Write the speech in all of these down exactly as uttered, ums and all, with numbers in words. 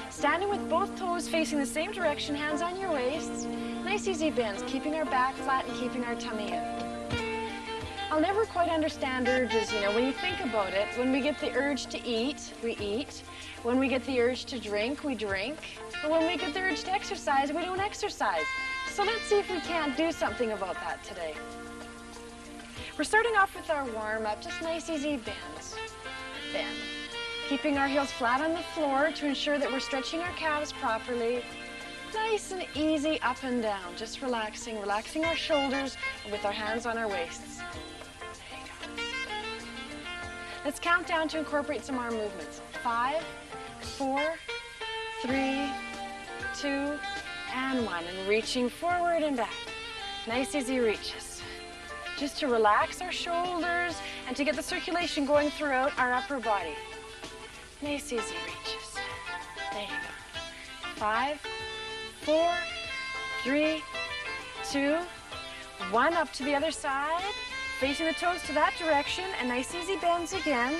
Standing with both toes facing the same direction, hands on your waist. Nice easy bends, keeping our back flat and keeping our tummy in. I'll never quite understand urges, you know, when you think about it. When we get the urge to eat, we eat. When we get the urge to drink, we drink. But when we get the urge to exercise, we don't exercise. So let's see if we can't do something about that today. We're starting off with our warm-up, just nice easy bends. Bend. Keeping our heels flat on the floor to ensure that we're stretching our calves properly. Nice and easy up and down, just relaxing, relaxing our shoulders with our hands on our waists. There you go. Let's count down to incorporate some arm movements. Five, four, three, two, and one. And reaching forward and back. Nice easy reaches. Just to relax our shoulders and to get the circulation going throughout our upper body. Nice easy reaches. There you go. Five, four, three, two, one. Up to the other side. Facing the toes to that direction. And nice easy bends again.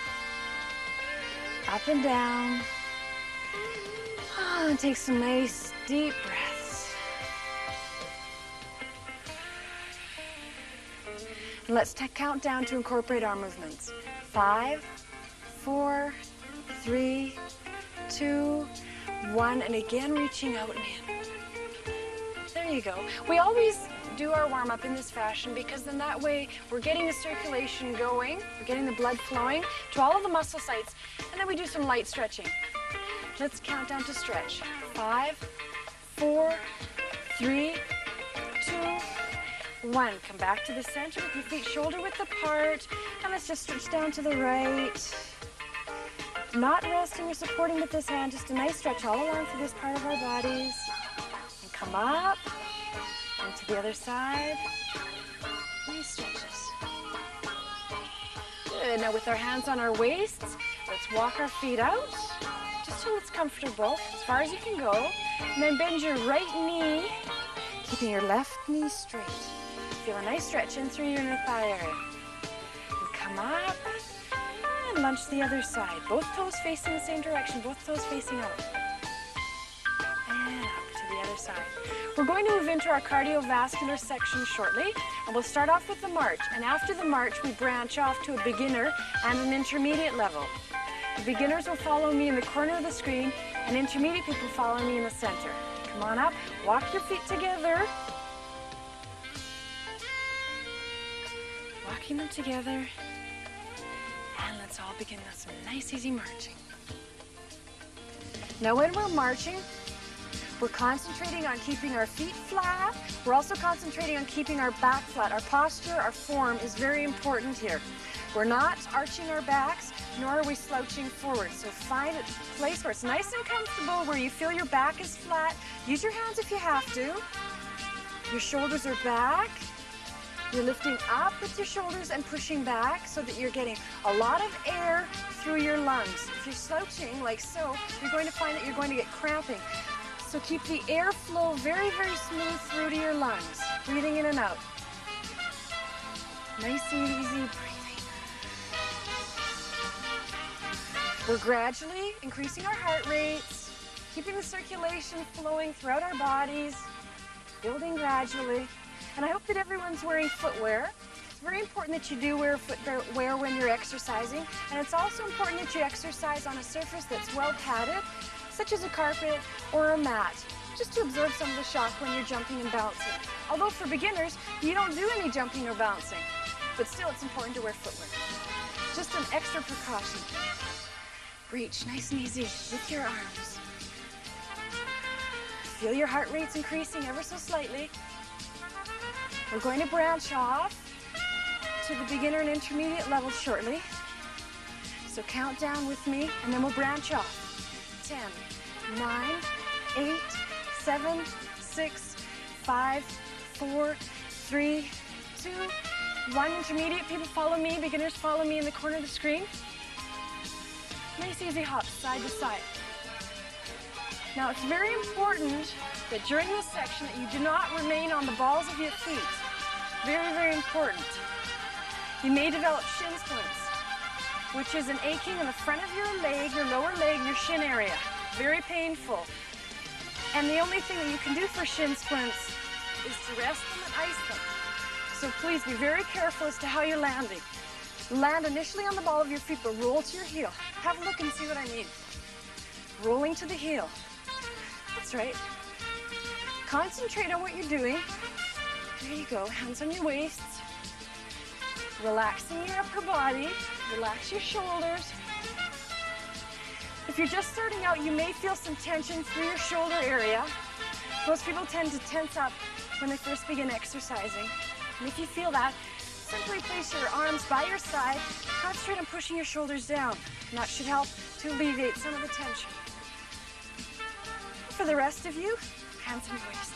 Up and down. Oh, and take some nice deep breaths. And let's count down to incorporate our movements. Five, four, three, two, one, and again reaching out and in. There you go. We always do our warm-up in this fashion because then that way we're getting the circulation going, we're getting the blood flowing to all of the muscle sites, and then we do some light stretching. Let's count down to stretch. Five, four, three, two, one. Come back to the center with your feet shoulder width apart, and let's just stretch down to the right. Not resting or supporting with this hand, just a nice stretch all along through this part of our bodies. And come up, and to the other side. Nice stretches. Good, now with our hands on our waists, let's walk our feet out, just till it's comfortable, as far as you can go. And then bend your right knee, keeping your left knee straight. Feel a nice stretch in through your inner thigh area. And come up. And lunge to the other side. Both toes facing the same direction, both toes facing out. And up to the other side. We're going to move into our cardiovascular section shortly, and we'll start off with the march. And after the march, we branch off to a beginner and an intermediate level. The beginners will follow me in the corner of the screen, and intermediate people follow me in the center. Come on up, walk your feet together. Walking them together. And let's all begin with some nice, easy marching. Now, when we're marching, we're concentrating on keeping our feet flat. We're also concentrating on keeping our back flat. Our posture, our form is very important here. We're not arching our backs, nor are we slouching forward. So find a place where it's nice and comfortable, where you feel your back is flat. Use your hands if you have to. Your shoulders are back. You're lifting up with your shoulders and pushing back so that you're getting a lot of air through your lungs. If you're slouching like so, you're going to find that you're going to get cramping. So keep the air flow very, very smooth through to your lungs. Breathing in and out. Nice and easy breathing. We're gradually increasing our heart rates, keeping the circulation flowing throughout our bodies, building gradually. And I hope that everyone's wearing footwear. It's very important that you do wear footwear when you're exercising. And it's also important that you exercise on a surface that's well padded, such as a carpet or a mat, just to absorb some of the shock when you're jumping and bouncing. Although for beginners, you don't do any jumping or bouncing. But still, it's important to wear footwear. Just an extra precaution. Reach nice and easy with your arms. Feel your heart rates increasing ever so slightly. We're going to branch off to the beginner and intermediate level shortly. So count down with me, and then we'll branch off. ten, nine, eight, seven, six, five, four, three, two, one. Intermediate people follow me, beginners follow me in the corner of the screen. Nice easy hops, side to side. Now, it's very important that during this section that you do not remain on the balls of your feet. Very, very important. You may develop shin splints, which is an aching in the front of your leg, your lower leg, your shin area. very painful. And the only thing that you can do for shin splints is to rest them and ice them. So please be very careful as to how you're landing. Land initially on the ball of your feet, but roll to your heel. Have a look and see what I mean. Rolling to the heel. That's right. Concentrate on what you're doing. There you go, hands on your waists. Relaxing your upper body. Relax your shoulders. If you're just starting out, you may feel some tension through your shoulder area. Most people tend to tense up when they first begin exercising. And if you feel that, simply place your arms by your side, concentrate on pushing your shoulders down. And that should help to alleviate some of the tension. For the rest of you, hands on your waists.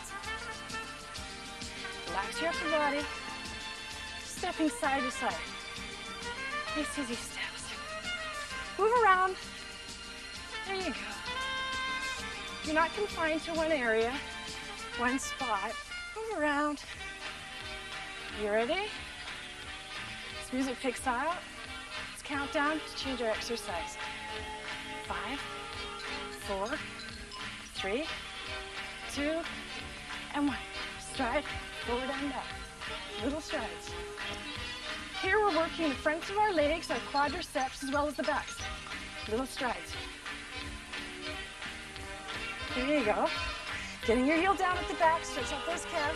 Relax your upper body, stepping side to side. Nice easy steps. Move around. There you go. You're not confined to one area, one spot. Move around. You ready? As music picks out, let's count down to change our exercise. Five, four, three, two, and one. Stride, forward and back. Little strides. Here we're working the fronts of our legs, our quadriceps, as well as the backs. Little strides. There you go. Getting your heel down at the back, stretch out those calves.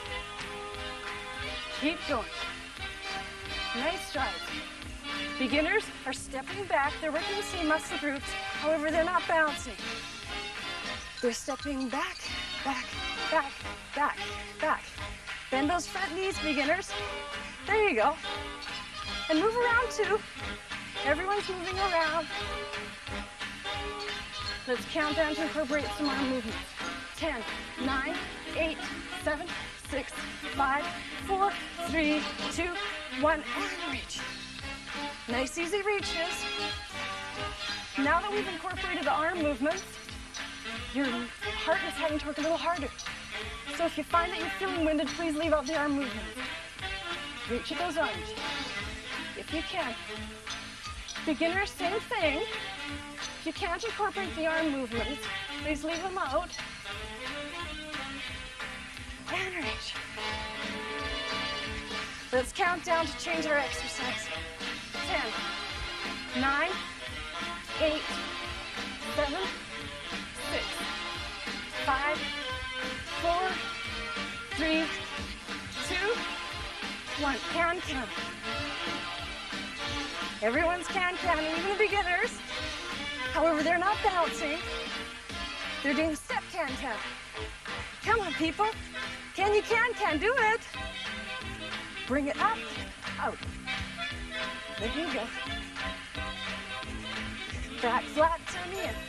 Keep going. Nice strides. Beginners are stepping back. They're working the same muscle groups. However, they're not bouncing. They're stepping back, back, back, back, back. Bend those front knees, beginners. There you go. And move around too. Everyone's moving around. Let's count down to incorporate some arm movements. ten, nine, eight, seven, six, five, four, three, two, one, and reach. Nice easy reaches. Now that we've incorporated the arm movements, your heart is having to work a little harder. So if you find that you're feeling winded, please leave out the arm movements. Reach at those arms, if you can. Beginners, same thing. If you can't incorporate the arm movements, please leave them out. And reach. Let's count down to change our exercise. ten, nine, eight, seven, six, five, four, three, two, one. Can can. Everyone's can can, even the beginners. However, they're not bouncing. They're doing step can can. Come on, people. Can you can can do it? Bring it up, out. There you go. Back flat, tummy in.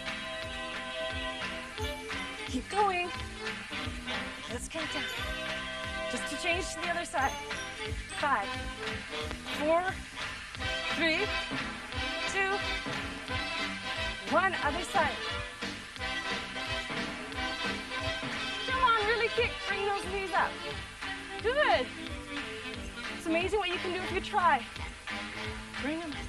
Keep going. Let's count down. Just to change to the other side. Five, four, three, two, one. Other side. Come on, really kick. Bring those knees up. Good. It's amazing what you can do if you try. Bring them.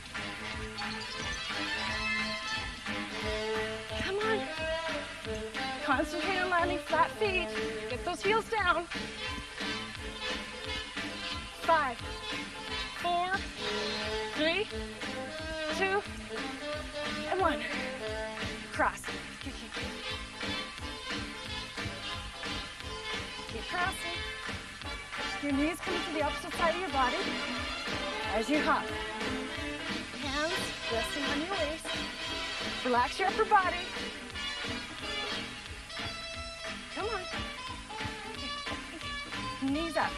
Come on. Concentrate on landing flat feet. Get those heels down. Five, four, three, two, and one. Cross. Keep, keep, keep. Keep crossing. Your knees coming to the opposite side of your body as you hop. Hands resting on your waist. Relax your upper body. Come on. Knees up.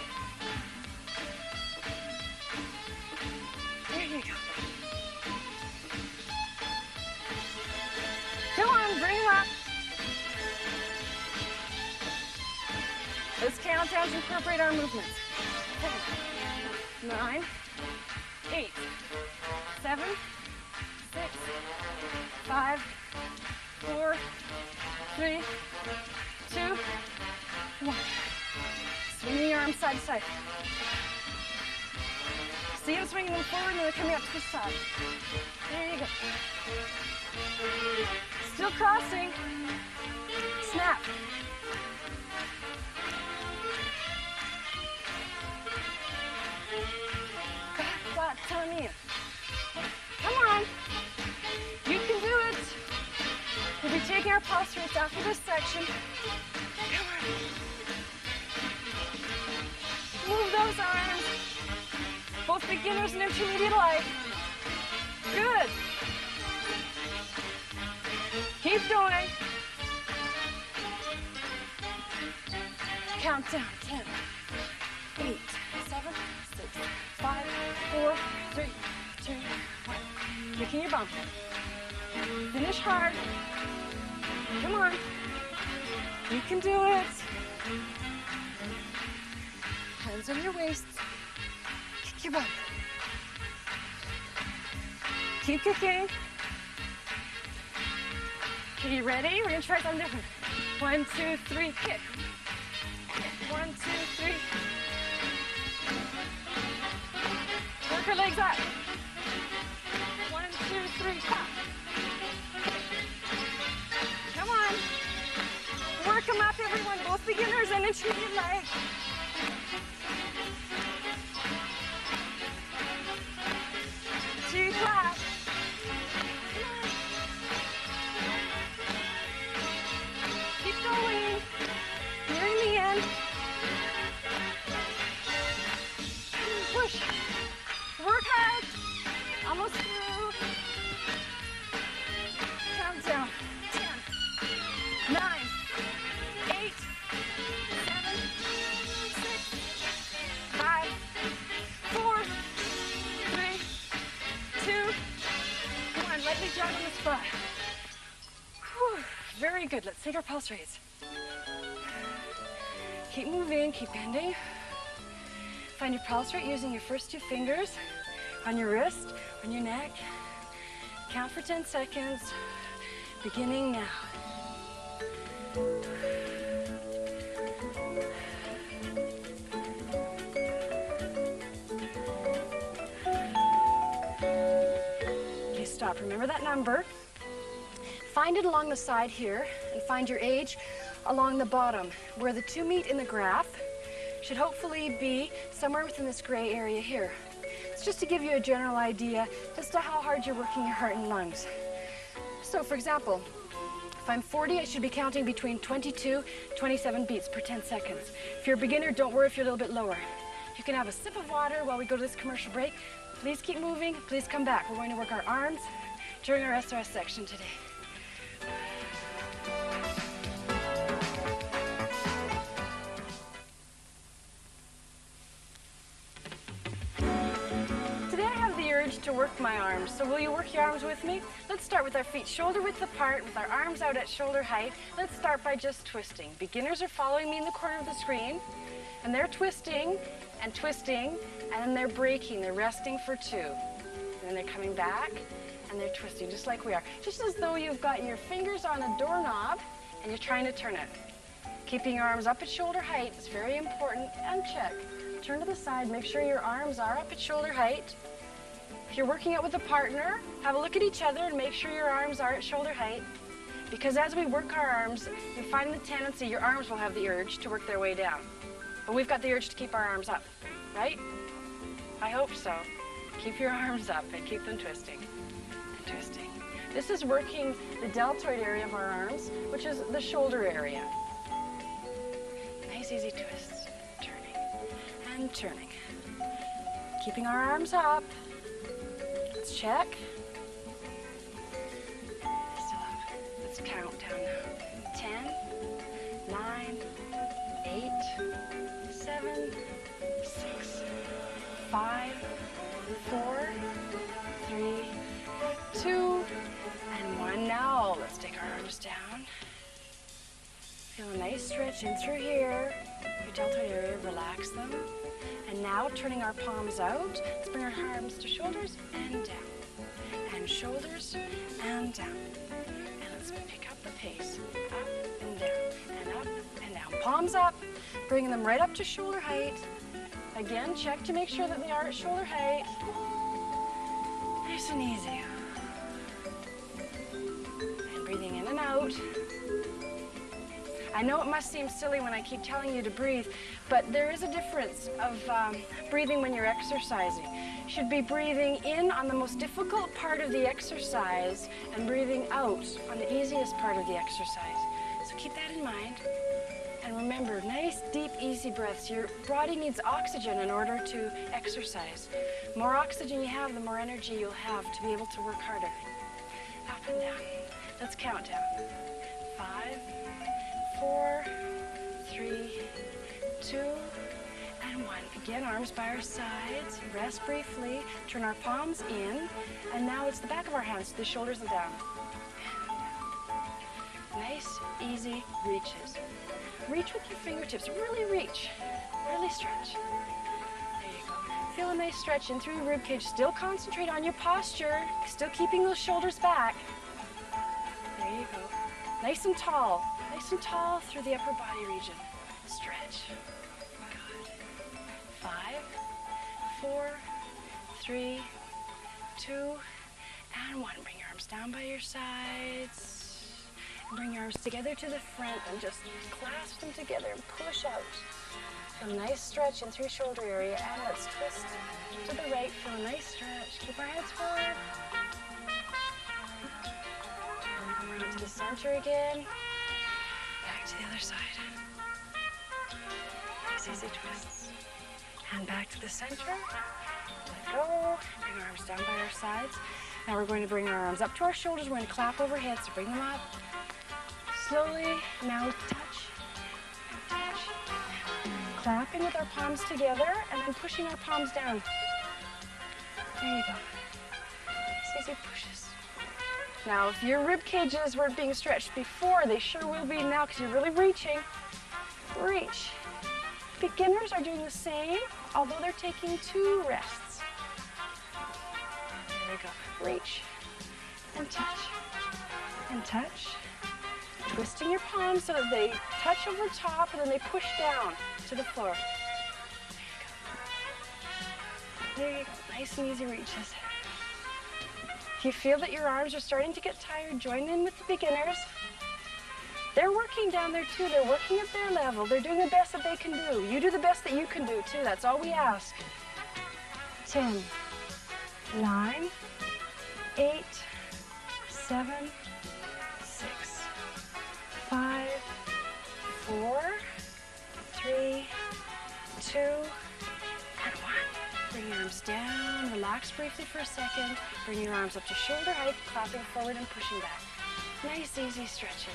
There you go. Come on, bring them up. Let's count down to incorporate our movements. Ten, nine, eight, seven, six, five, four, three, two, one. Swinging your arms side to side. See them swinging them forward and they're coming up to the side. There you go. Still crossing. Snap. Back flat tummy in. Come on. You can do it. We'll be taking our pulse rates after this section. Come on. Move those arms. Both beginners and intermediate light. Good. Keep going. Count down. ten, eight, seven, six, five, four, three, two, one. Kicking your bum. Finish hard. Come on. You can do it. Hands on your waists. Kick your bum. Keep kicking. Okay, you ready? We're gonna try something different. One, two, three, kick. One, two, three. Work her legs up. One, two, three, pop. Come on. Work them up, everyone. Both beginners and intermediate legs. Two flat. Keep going. Nearing the end. Push. Work hard. Almost through. Count down. ten, nine, eight, seven, six, five, four, three, two, one. Lightly jog on the spot. Whew. Very good. Let's take our pulse rates. Keep moving, keep bending. Find your pulse rate using your first two fingers on your wrist, on your neck. Count for ten seconds, beginning now. Okay, stop. Remember that number. Find it along the side here and find your age along the bottom. Where the two meet in the graph should hopefully be somewhere within this gray area here. It's just to give you a general idea as to how hard you're working your heart and lungs. So for example, if I'm forty, I should be counting between twenty-two, twenty-seven beats per ten seconds. If you're a beginner, don't worry if you're a little bit lower. You can have a sip of water while we go to this commercial break. Please keep moving, please come back. We're going to work our arms during our S R S section today. To work my arms. So will you work your arms with me? Let's start with our feet shoulder width apart with our arms out at shoulder height. Let's start by just twisting. Beginners are following me in the corner of the screen and they're twisting and twisting and then they're breaking. They're resting for two. And then they're coming back and they're twisting just like we are. Just as though you've got your fingers on a doorknob and you're trying to turn it. Keeping your arms up at shoulder height is very important. And check. Turn to the side. Make sure your arms are up at shoulder height. If you're working out with a partner, have a look at each other and make sure your arms are at shoulder height. Because as we work our arms, you find the tendency your arms will have the urge to work their way down. But we've got the urge to keep our arms up, right? I hope so. Keep your arms up and keep them twisting and twisting. This is working the deltoid area of our arms, which is the shoulder area. Nice, easy twists. Turning and turning. Keeping our arms up. Let's check. Still up. Let's count down now. ten, nine, eight, seven, six, five, four, three, two, and one. Now let's take our arms down. Feel a nice stretch in through here. Your deltoid area, relax them. And now turning our palms out, let's bring our arms to shoulders and down. And shoulders and down. And let's pick up the pace. Up and down, and up and down. Palms up, bringing them right up to shoulder height. Again, check to make sure that they are at shoulder height. Nice and easy. And breathing in and out. out. I know it must seem silly when I keep telling you to breathe, but there is a difference of um, breathing when you're exercising. You should be breathing in on the most difficult part of the exercise and breathing out on the easiest part of the exercise. So keep that in mind. And remember, nice, deep, easy breaths. Your body needs oxygen in order to exercise. The more oxygen you have, the more energy you'll have to be able to work harder. Up and down. Let's count down. Five, four, three, two, and one. Again, arms by our sides. Rest briefly. Turn our palms in. And now it's the back of our hands, the shoulders and down. Nice, easy reaches. Reach with your fingertips. Really reach. Really stretch. There you go. Feel a nice stretch in through your rib cage. Still concentrate on your posture. Still keeping those shoulders back. There you go. Nice and tall. Nice and tall through the upper body region. Stretch. Good. Five, four, three, two, and one. Bring your arms down by your sides. Bring your arms together to the front and just clasp them together and push out. Feel a nice stretch in through shoulder area, and let's twist to the right. Feel a nice stretch. Keep our heads forward. Come around to the center again. Back to the other side. Nice easy twists. And back to the center. Let go. Bring our arms down by our sides. Now we're going to bring our arms up to our shoulders. We're going to clap overhead, so bring them up. Slowly, now touch, and touch. Clapping with our palms together and then pushing our palms down. There you go. Nice easy pushes. Now, if your rib cages were being stretched before, they sure will be now because you're really reaching. Reach. Beginners are doing the same, although they're taking two rests. There you go. Reach and touch and touch. Twisting your palms so that they touch over top and then they push down to the floor. There you go. There you go. Nice and easy reaches. If you feel that your arms are starting to get tired, join in with the beginners. They're working down there too. They're working at their level. They're doing the best that they can do. You do the best that you can do too. That's all we ask. Ten, nine, eight, seven, six, five, four, three, two, and one. Bring your arms down. Relax briefly for a second. Bring your arms up to shoulder height, clapping forward and pushing back. Nice, easy stretches.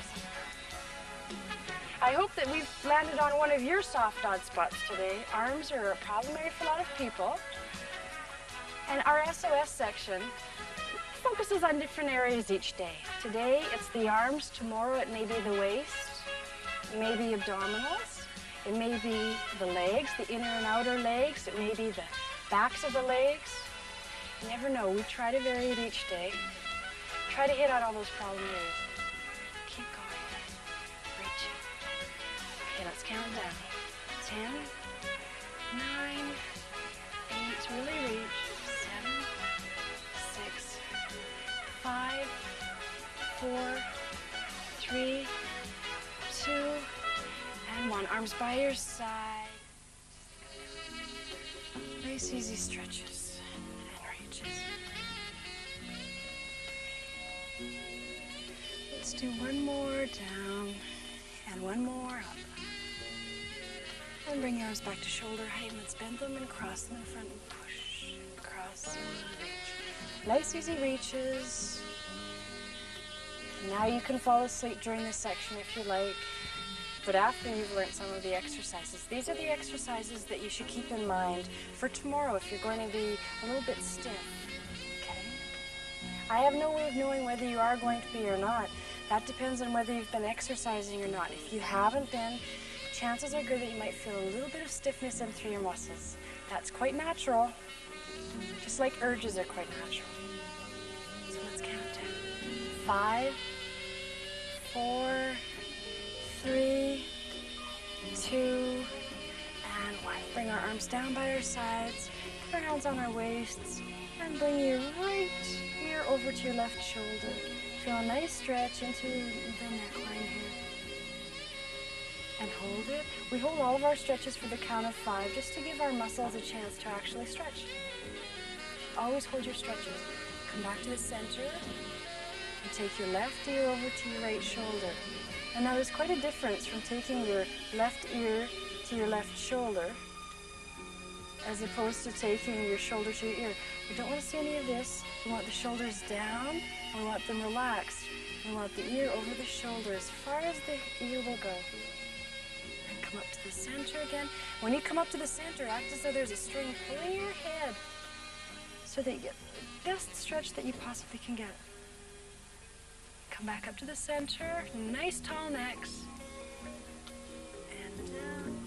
I hope that we've landed on one of your soft odd spots today. Arms are a problem area for a lot of people. And our S O S section focuses on different areas each day. Today, it's the arms. Tomorrow, it may be the waist. It may be abdominals. It may be the legs, the inner and outer legs. It may be the backs of the legs. You never know. We try to vary it each day. Try to hit on all those problem areas. Keep going. Reach. Okay, let's count down. Ten, nine, eight, really reach. Seven, six, five, four, three, two, and one. Arms by your side. Nice, easy stretches and reaches. Let's do one more down and one more up. And bring your arms back to shoulder height. Let's bend them and cross them in front and push. Cross and reach. Nice, easy reaches. Now you can fall asleep during this section if you like. But after you've learned some of the exercises, these are the exercises that you should keep in mind for tomorrow if you're going to be a little bit stiff. Okay? I have no way of knowing whether you are going to be or not. That depends on whether you've been exercising or not. If you haven't been, chances are good that you might feel a little bit of stiffness in through your muscles. That's quite natural, just like urges are quite natural. So let's count down. Five, four, three, two, and one. Bring our arms down by our sides, put our hands on our waists, and bring your right ear over to your left shoulder. Feel a nice stretch into the neckline here. And hold it. We hold all of our stretches for the count of five just to give our muscles a chance to actually stretch. Always hold your stretches. Come back to the center and take your left ear over to your right shoulder. And now there's quite a difference from taking your left ear to your left shoulder as opposed to taking your shoulder to your ear. We don't want to see any of this. We want the shoulders down. We want them relaxed. We want the ear over the shoulder as far as the ear will go. And come up to the center again. When you come up to the center, act as though there's a string pulling your head so that you get the best stretch that you possibly can get. Come back up to the center. Nice tall necks. And down.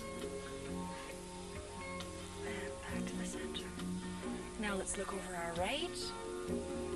And back to the center. Now let's look over our right.